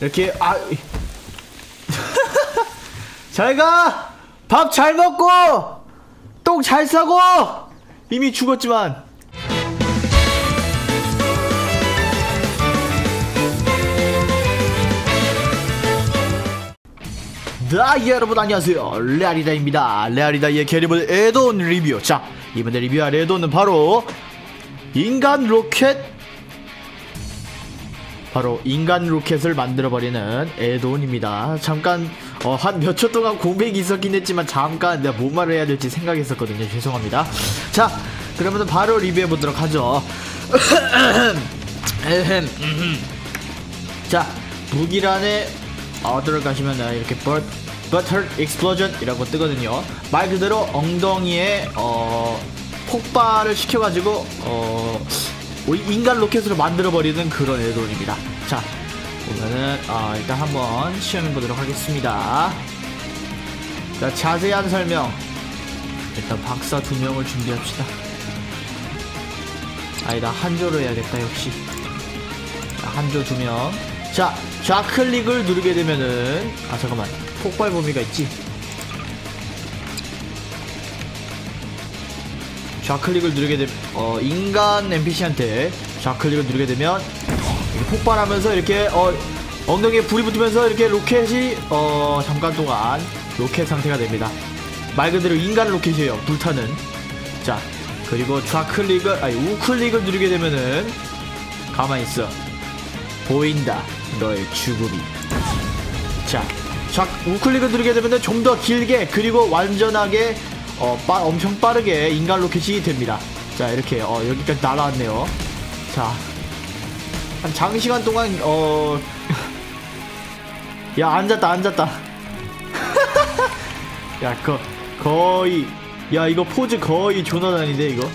이렇게 잘가! 밥 잘 먹고 똥 잘 싸고. 이미 죽었지만. 여러분 안녕하세요, 레아리다입니다. 레아리다의 캐리블 에돈 리뷰. 자, 이번에 리뷰할 에돈은 바로 인간 로켓을 만들어버리는 에돈입니다. 잠깐 한 몇 초 동안 공백이 있었긴 했지만 잠깐 내가 뭔 말을 해야 될지 생각했었거든요. 죄송합니다. 자, 그러면 바로 리뷰해보도록 하죠. 자, 무기란에 들어가시면 이렇게 버터 익스플로전 이라고 뜨거든요. 말 그대로 엉덩이에 폭발을 시켜가지고 인간 로켓으로 만들어버리는 그런 에돈입니다. 자, 보면은 일단 한번 시험해보도록 하겠습니다. 자, 자세한 설명. 일단 박사 2명을 준비합시다. 아니다, 한조로 해야겠다. 역시 한조 2명. 자, 좌클릭을 누르게 되면은 잠깐만, 폭발 범위가 있지. 좌클릭을 누르게 되면 인간 NPC한테 좌클릭을 누르게 되면 이렇게 폭발하면서 이렇게 엉덩이에 불이 붙으면서 이렇게 로켓이 잠깐 동안 로켓 상태가 됩니다. 말 그대로 인간 로켓이에요, 불타는. 자, 그리고 우클릭을 누르게 되면은 가만히 있어, 보인다 너의 죽음이. 자, 우클릭을 누르게 되면 좀 더 길게, 그리고 완전하게 엄청 빠르게 인간 로켓이 됩니다. 자, 이렇게 여기까지 날아왔네요. 자, 한 장시간 동안 야, 앉았다. 야, 거의, 야, 이거 포즈 거의 조나단인데 이거.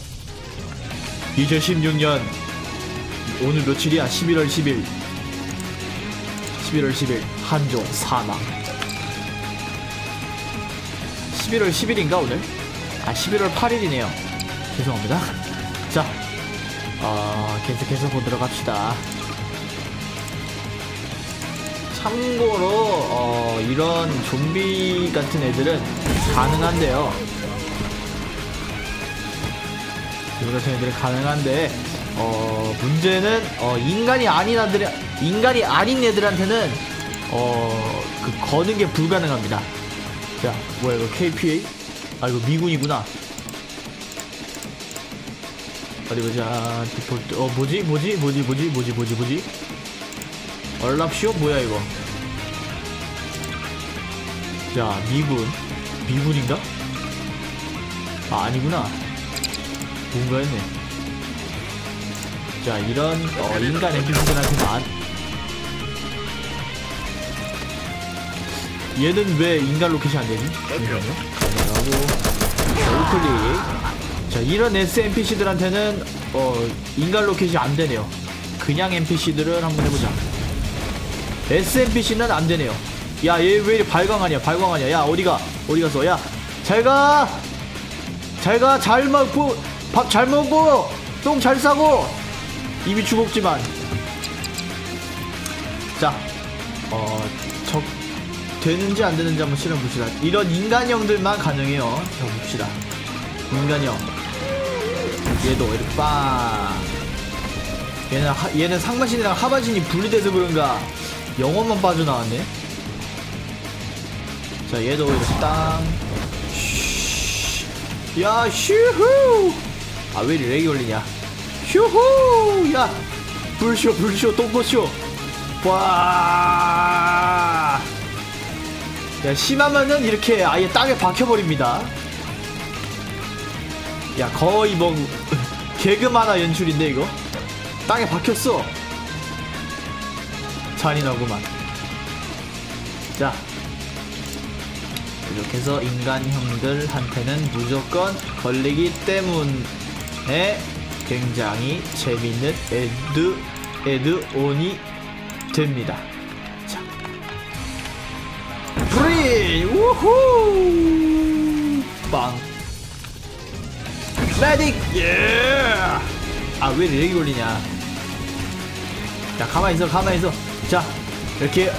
2016년 오늘 며칠이야? 11월 10일 한조 사망. 11월 10일인가 오늘? 11월 8일이네요 죄송합니다. 자, 계속해서 보도록 합시다. 참고로 이런 좀비 같은 애들은 가능한데요. 문제는 인간이 아닌 애들한테는 거는 게 불가능합니다. 자, 뭐야 이거, KPA? 이거 미군이구나. 어디 보자. 디폴트. 뭐지? 얼랍쇼? 뭐야 이거? 자, 미군인가? 아니구나. 뭔가 했네. 자, 이런 인간 NPC들한테만. 얘는 왜 인간 로켓이 안되지? 잠시만요. 우클릭. 자, 이런 SNPC들한테는 인간 로켓이 안되네요. 그냥 NPC들은 한번 해보자. SNPC는 안되네요. 야, 얘 왜 이렇게 발광하냐. 야, 어디갔어. 야, 잘가, 잘 먹고, 밥 잘 먹고, 똥 잘 싸고. 이미 죽었지만. 자, 되는지 안 되는지 한번 실험해봅시다. 이런 인간형들만 가능해요. 자, 봅시다. 인간형. 얘도 이렇게 빵. 얘는 상반신이랑 하반신이 분리돼서 그런가 영혼만 빠져나왔네. 자, 얘도 이렇게 땅. 야, 슈후. 왜 이렇게 렉이 걸리냐. 휴후. 야, 불쇼 똥꼬쇼. 와. 야, 심하면은 이렇게 아예 땅에 박혀버립니다. 야, 거의 뭐 개그 만화 연출인데 이거. 땅에 박혔어. 잔인하구만. 자, 이렇게 해서 인간형들한테는 무조건 걸리기 때문에 굉장히 재밌는 에드온이 됩니다. 자, 프리! 우후! 빵! 메딕! 예! 왜 렉이 걸리냐. 자, 가만히 있어. 자, 이렇게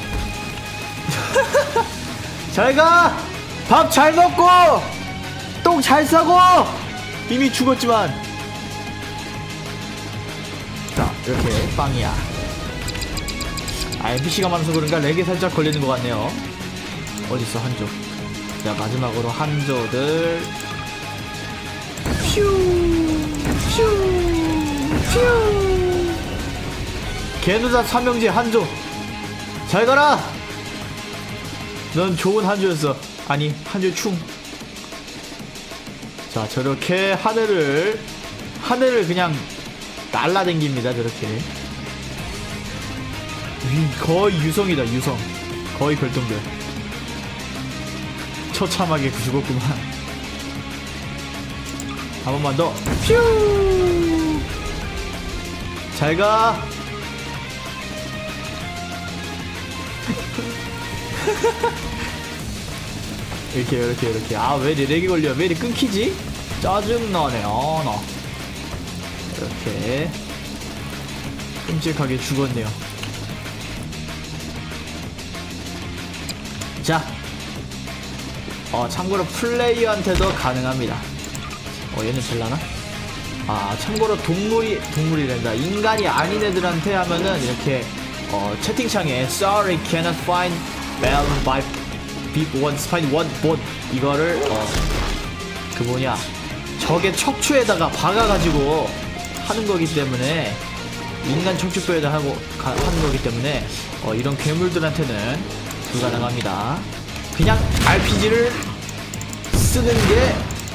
잘가! 밥 잘 먹고 똥 잘 싸고. 이미 죽었지만. 자 이렇게 빵이야. NPC가 많아서 그런가 렉이 살짝 걸리는 것 같네요. 어딨어 한조. 자 마지막으로 한조들. 개누자 삼형제 한조 잘 가라. 넌 좋은 한조였어. 아니 한조 충. 자 저렇게 하늘을 그냥 날라댕깁니다. 저렇게 거의 유성이다. 유성 거의 별똥별. 처참하게 죽었구만. 한 번만 더. 퓨 잘가. 이렇게 왜 렉이 걸려. 왜 이렇게 끊기지? 짜증나네. 나 이렇게 끔찍하게 죽었네요. 자 참고로 플레이어한테도 가능합니다. 얘는 될라나? 참고로 동물이란다. 인간이 아닌 애들한테 하면은 이렇게 채팅창에 Sorry cannot find balance by big one find one bone 이거를 적의 척추에다가 박아가지고 하는 거기 때문에, 인간 척추뼈에다 하는 거기 때문에 이런 괴물들한테는 불가능합니다. 그냥 RPG를 쓰는 게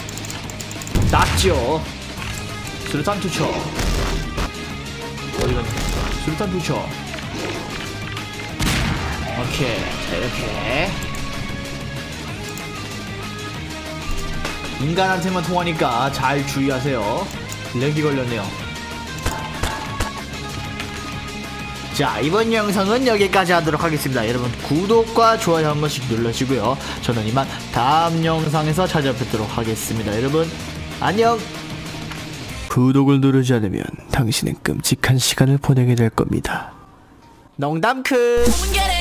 낫죠. 수류탄 투척. 어디갔니? 수류탄 투척. 오케이. 자 이렇게 인간한테만 통하니까 잘 주의하세요. 렉이 걸렸네요. 자 이번 영상은 여기까지 하도록 하겠습니다. 여러분 구독과 좋아요 한 번씩 눌러주고요. 저는 이만 다음 영상에서 찾아뵙도록 하겠습니다. 여러분 안녕. 구독을 누르지 않으면 당신은 끔찍한 시간을 보내게 될 겁니다. 농담 크.